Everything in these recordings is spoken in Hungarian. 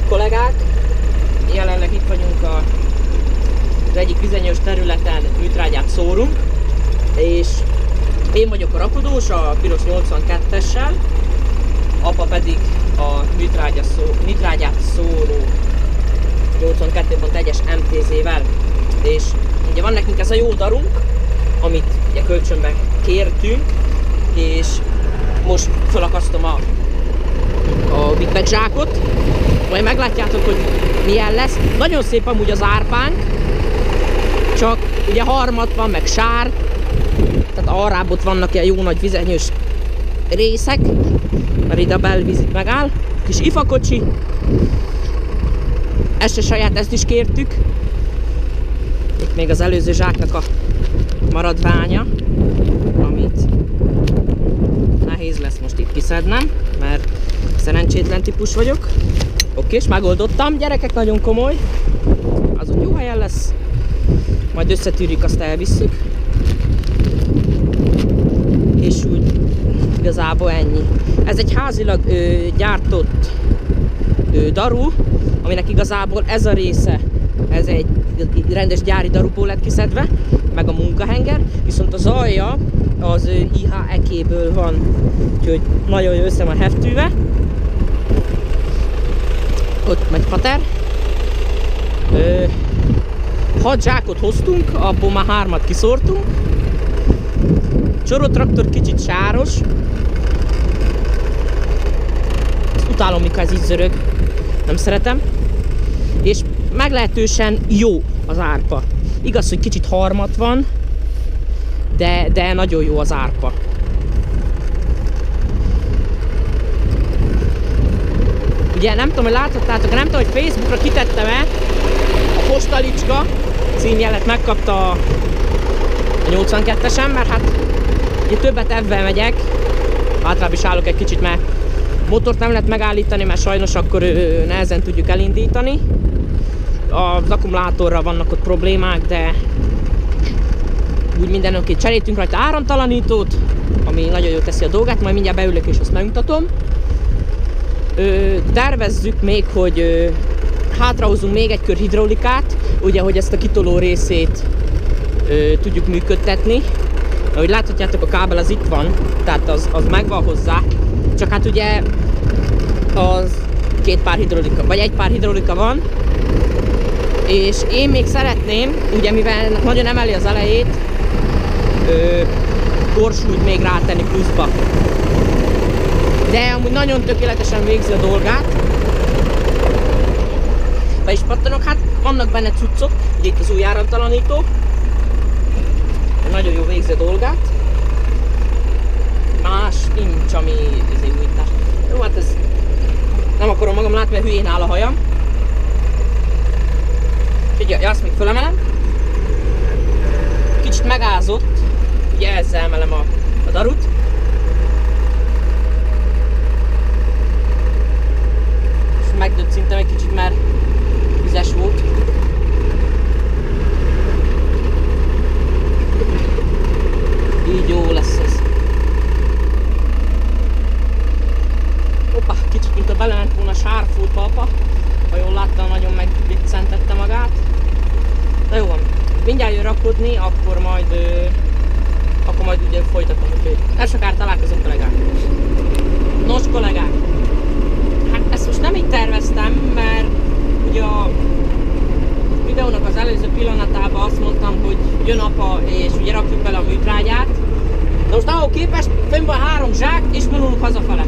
kollégák, jelenleg itt vagyunk az egyik bizonyos területen, műtrágyát szórunk, és én vagyok a rakodós, a piros 82-essel, apa pedig a műtrágyát szóró 82.1-es MTZ-vel. És ugye van nekünk ez a jó darunk, amit ugye kölcsönbe kértünk, és most felakasztom a Big Bag zsákot, majd meglátjátok, hogy milyen lesz. Nagyon szép amúgy az árpánk, csak ugye harmat van, meg sár, tehát arrább ott vannak ilyen jó nagy vizenyős részek, mert ide a belvízit megáll. Kis ifakocsi, ez se saját, ezt is kértük. Itt még az előző zsáknak a maradványa, amit nehéz lesz most itt kiszednem, mert szerencsétlen típus vagyok. Oké, és megoldottam, gyerekek, nagyon komoly. Az úgy jó helyen lesz. Majd összetűrjük, azt elvisszük. És úgy igazából ennyi. Ez egy házilag gyártott daru, aminek igazából ez a része, ez egy rendes gyári daruból lett kiszedve, meg a munkahenger, viszont az alja az IH-ekéből van, úgyhogy nagyon jó össze van heftűve. Ott megy pater. 6 zsákot hoztunk, abból már 3-at kiszórtunk. Csorotraktor kicsit sáros. Ezt utálom, mikor ez így zörög. Nem szeretem. És meglehetősen jó az árpa. Igaz, hogy kicsit harmat van, de nagyon jó az árpa. Ugye nem tudom, hogy láthattátok, nem tudom, hogy Facebookra kitettem-e, a Postalicska címjelet megkapta a 82-esen, mert hát ugye többet ebben megyek, általában is állok egy kicsit, mert motort nem lehet megállítani, mert sajnos akkor nehezen tudjuk elindítani. Az akkumulátorral vannak ott problémák, de úgy minden oké. Cseréltünk rajta áramtalanítót, ami nagyon jól teszi a dolgát, majd mindjárt beülök és azt megmutatom. Tervezzük még, hogy hátrahozunk még egy kör hidraulikát, ugye, hogy ezt a kitoló részét tudjuk működtetni. Ahogy láthatjátok, a kábel az itt van, tehát az megvan hozzá, csak hát ugye az 2 pár hidraulika, vagy 1 pár hidraulika van, és én még szeretném, ugye mivel nagyon emeli az elejét, gorsúlyt még rátenni pluszba. De amúgy nagyon tökéletesen végzi a dolgát. Be is pattanok, hát vannak benne cuccok, ugye itt az új áramtalanító. Nagyon jó végzi a dolgát. Más nincs, ami újítás. Jó, hát ez nem akarom magam látni, mert hülyén áll a hajam. Figyelj, azt még fölemelem. Kicsit megázott, ugye ezzel emelem a darut. És megdőtt szintem egy kicsit, mert vizes volt. Így jó lesz ez. Hoppá, kicsit mint a belement volna sárfótba apa. Ha jól láttam, nagyon megviccentette magát. De jó van. Mindjárt jön rakodni, akkor majd ugye folytatom, úgyhogy nem sokára találkozunk, kollégák. Nos, kollégák, hát ezt most nem így terveztem, mert ugye a videónak az előző pillanatában azt mondtam, hogy jön apa és ugye rakjuk bele a műtrágyát. De most ahhoz képest fönn van 3 zsák és vonulunk hazafele.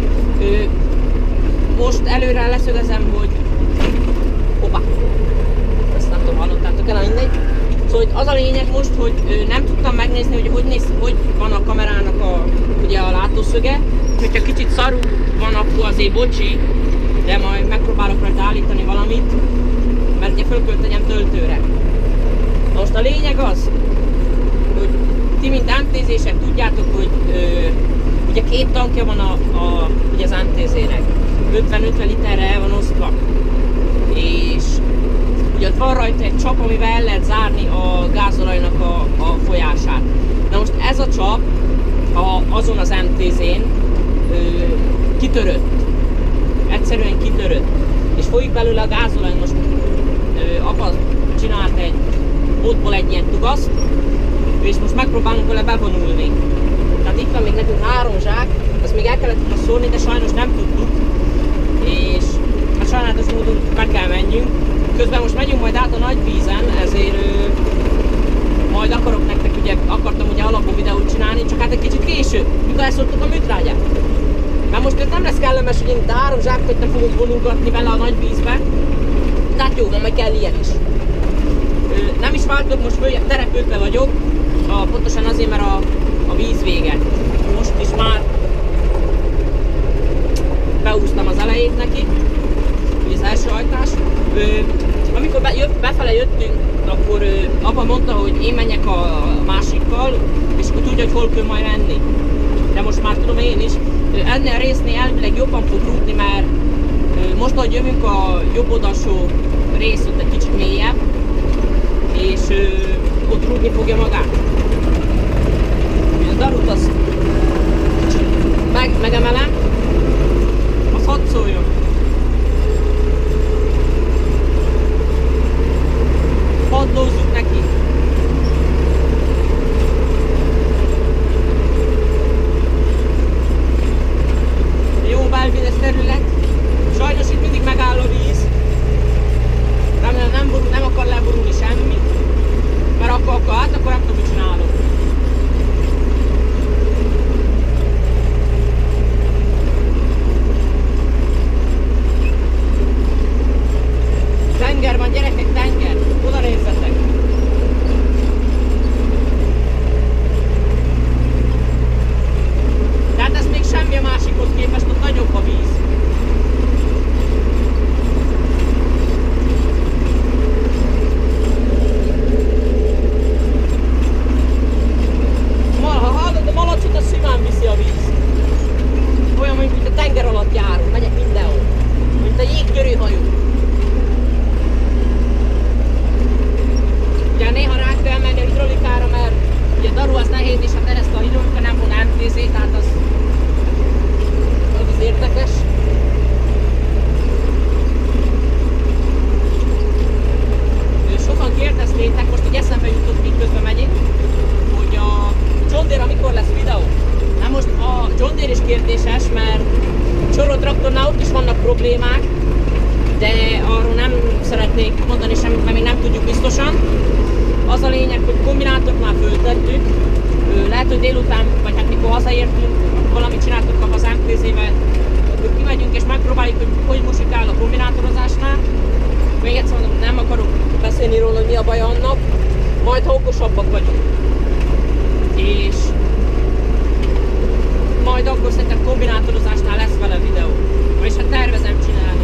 Most előre leszögezem, hogy hoppá, ezt nem tudom, hallottátok el, mindegy. Szóval az a lényeg most, hogy nem tudtam megnézni, hogy van a kamerának ugye a látószöge. Hogyha kicsit szarul van, akkor azért bocsi, de majd megpróbálok rajta állítani valamit, mert ugye föl kell tegyem töltőre. Most a lényeg az, hogy ti mint MTZ-sek tudjátok, hogy ugye 2 tankja van ugye az MTZ-nek. 50-50 literre el van osztva. És ugye ott van rajta egy csap, amivel el lehet zárni a gázolajnak a folyását. Na most ez a csap azon az MTZ-n kitörött. Egyszerűen kitörött. És folyik belőle a gázolaj, most apa csinált egy botból egy ilyen tugaszt, és most megpróbálunk vele bevonulni. Tehát itt van még nekünk 3 zsák, azt még el kellett volna szórni, de sajnos nem tudtuk, és hát sajnálatos módon meg kell menjünk. Közben most megyünk majd át a nagy vízen, ezért majd akartam ugye alapú videót csinálni, csak hát egy kicsit később, mikor elszórtuk a műtrágyát. Mert most ez nem lesz kellemes, hogy én itt 3 zsákot nem fogok vonulgatni vele a nagy vízbe, de hát jó, majd kell ilyen is. Nem is váltok, most terepültve vagyok, pontosan azért, mert a víz vége. Most is már beúztam az elejét neki, az első hajtás. Amikor befele jöttünk, akkor apa mondta, hogy én menjek a másikkal, és akkor tudja, hogy hol kell majd menni. De most már tudom én is. Ennél a résznél elvileg jobban fog rúgni, mert most, ahogy jövünk, a jobb oldalsó rész ott egy kicsit mélyebb, és ott rúgni fogja magát. A darut azt megemelem, az hadd szóljon. Padlózzuk neki. Jó belvízes terület. Sajnos itt mindig megáll a víz. Remélem nem akar leborulni semmi. Mert akkor nem tudom, mit csinálok. Tenger van, gyerekek, tenger! Oda nézzetek! Tehát ez még semmi a másikhoz képest, ott nagyobb a víz. Ha hallod, a malacot, az simán viszi a víz. Olyan, mint a tenger alatt járunk, megyek mindenhol. Mint a jégtörőhajó. Ugye néha rá kell menni a hidrolikára, mert ugye a daru az nehéz, és hát ezt a hidrolika nem von MTZ, tehát az érdekes. Sokan kérdeztétek, most így eszembe jutott, így közben megyek, hogy a John Deere mikor lesz videó. Na most a John Deere is kérdéses, mert csorrótraktornál ott is vannak problémák, de arról nem szeretnék mondani semmit, mert még nem tudjuk biztosan. Az a lényeg, hogy kombinátornál föltettük, lehet, hogy délután, vagy hát mikor hazaértünk, valamit csináltuk az MTZ-vel, akkor kimegyünk és megpróbáljuk, hogy musikál a kombinátorozásnál. Még egyszer mondom, nem akarok beszélni róla, hogy mi a baj annak, majd ha okosabbak vagyunk. És majd akkor szerintem kombinátorozásnál lesz vele videó. És hát tervezem csinálni.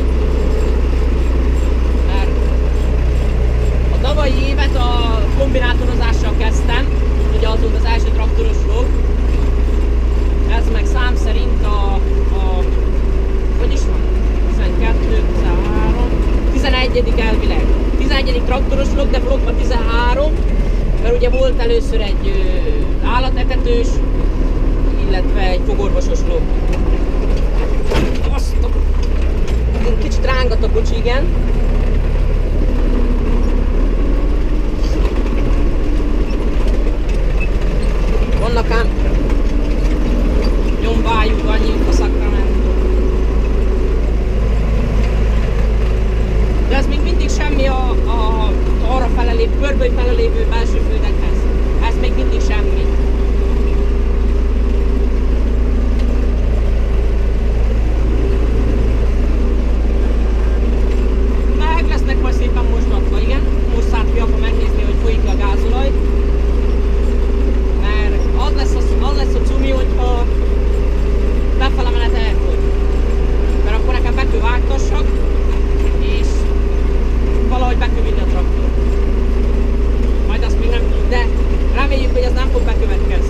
Tavalyi évet a kombinátorozással kezdtem, ugye az volt az első traktoros vlog. Ez meg szám szerint hogy is van? 12, 13, 11. elvileg. 11. traktoros vlog, de vlogban 13, mert ugye volt először egy állatetetős, illetve egy fogorvosos vlog. Kicsit rángat a kocsi, igen. Vannak ám nyombájuk, annyiuk a Sacramento. De ez még mindig semmi arra felelévő, Pörböly felelévő belső földekhez. Ez még mindig semmi. Meg lesznek majd szépen mosdatva, igen. Most szállt ki apa megnézni, hogy folyik a gázolaj. Az lesz a cumi, hogyha befele menet elfogy. Mert akkor nekem be kell vágtassak, és valahogy be kell vinni a traktor. Majd azt még nem tudjuk, de reméljük, hogy ez nem fog bekövetkezni.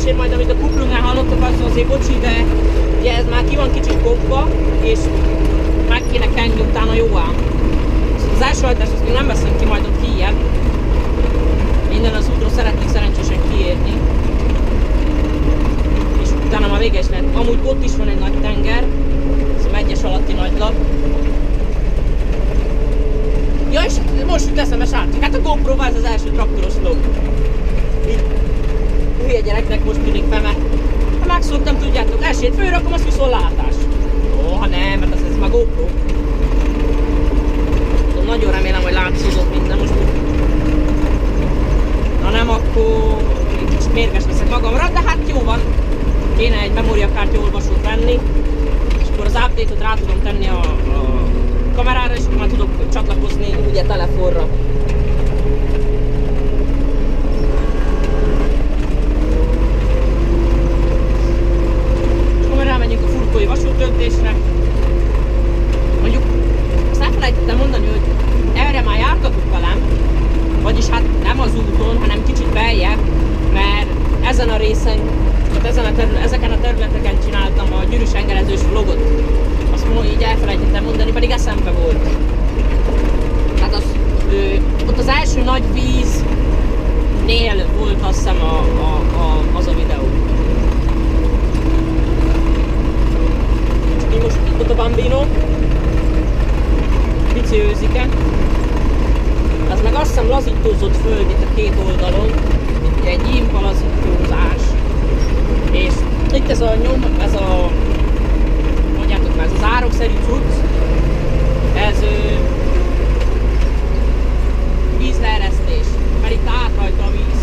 azért majd, amit a kuplungnál hallottok, az azért bocsi, de ugye ez már ki van kicsit kopva, és meg kéne kenni utána jó ám. Az első hajtást azt még nem veszem ki, majd ott kijebb. Innen az útról szeretnék szerencsésen kiérni. És utána már véges lehet. Amúgy ott is van egy nagy tenger, ez a Megyes alatti nagylap. Ja, és most jut eszembe, srácok, hát a GoPro-val ez az első traktoros vlog. Hülye gyereknek most tűnik fel, mert ha megszóltam, tudjátok, elsőt fölrakom, az viszontlátás. Ó, ha nem, mert ez már GoPro. Tudom, nagyon remélem, hogy látszódott minden most. Ha nem, akkor egy kicsit mérges leszek magamra, de hát jó van. Kéne egy memóriakártya olvasót venni, és akkor az update-ot rá tudom tenni a kamerára, és akkor már tudok csatlakozni ugye telefonra. És akkor rámegyünk a Furkói vasúttöltésre. Mondjuk azt elfelejtettem mondani, hogy erre már jártatok velem, vagyis hát nem az úton, hanem kicsit beljebb, mert ezen a részen, ezeken a területeken csináltam a gyűrűs engerezős vlogot. Azt így elfelejtettem mondani, pedig eszembe volt. Tehát ott az első nagy víznél volt azt hiszem az a videó. Csak most itt a Bambino, pici őzike. Az meg azt hiszem lazítózott föld itt a két oldalon, itt egy impa lazítózás. És itt ez a mondjátok már, ez az árokszerű cucc, ez vízleeresztés, mert itt át rajta a víz.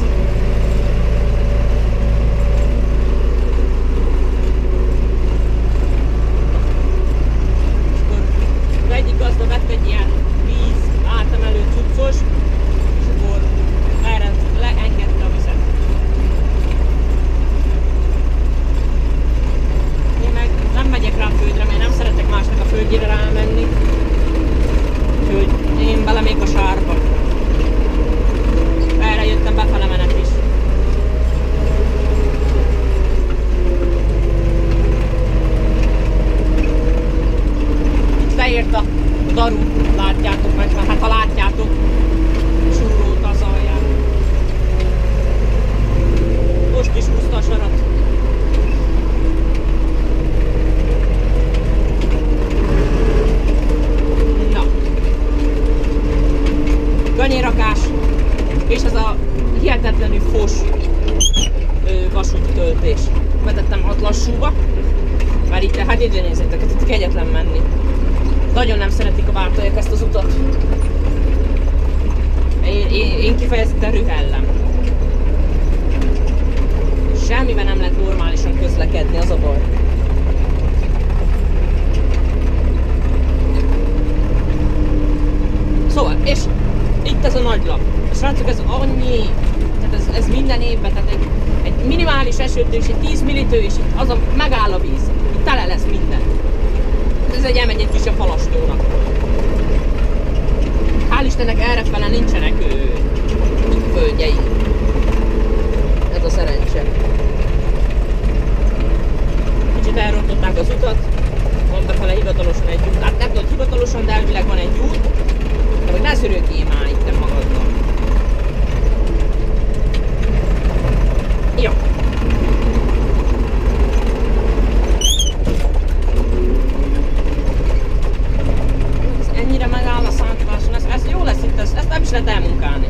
És akkor az egyik gazda vett egy ilyen víz átemelő cuccos, és akkor leengedte a vizet. Én meg nem megyek rá a földre, mert nem szeretek másnak a földjére rámenni. Úgyhogy én belemék a sárba. Erre jöttem befele menet is. Itt leért a daru, látjátok meg, hát ha látjátok, súrót az alján. Most is húzta a sarat. Na. Ganyérakás, és ez a hihetetlenül fos vasúti töltés. Vetettem ott lassúba, mert itt, hát így nézzétek, itt kegyetlen menni. Nagyon nem szeretik a bártaiak ezt az utat. Én kifejezetten rühellem. Semmiben nem lehet normálisan közlekedni, az a baj. Szóval, és itt ez a nagy lap. És srácok, ez annyi, tehát ez minden évben, tehát egy minimális esőtő és egy 10 millitő, és itt az a, megáll a víz. Itt tele lesz minden. Ez egy elmegy egy kisebb halastónak. Hál' Istennek errefele nincsenek földjeik. Ez a szerencse. Kicsit elrontották az utat, van befele hivatalosan egy út. Hát nem tudod hivatalosan, de elvileg van egy út. De hogy ne szörögjél már itt magadnak. Jó. Ennyire megáll a szántomáson, ez jó lesz itt, ezt nem is lehet elmunkálni.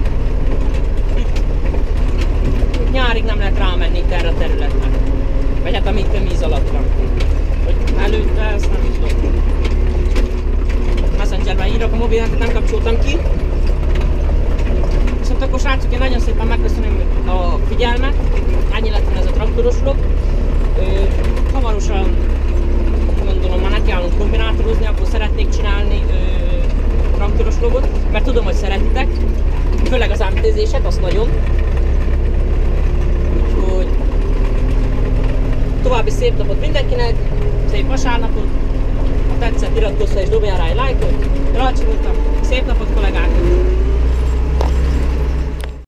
Itt nyárig nem lehet rámenni itt erre a területre. Vagy hát amit a víz alatt van. Hogy előtte, ezt nem tudom. Messengerben írok a mobilát, nem kapcsoltam ki. Viszont akkor srácok, én nagyon szépen megköszönöm a figyelmet. Ennyi lett ez a traktoros vlog. Hamarosan gondolom már nekiállunk kombinátorozni, akkor szeretnék csinálni traktoros vlogot, mert tudom, hogy szeretitek. Főleg az ámtézéset, azt nagyon. Úgyhogy további szép napot mindenkinek, szép vasárnapot. Ha tetszett, iratkozz fel és dobjál rá egy lájkot. Ralcsi voltam, szép napot kollégák!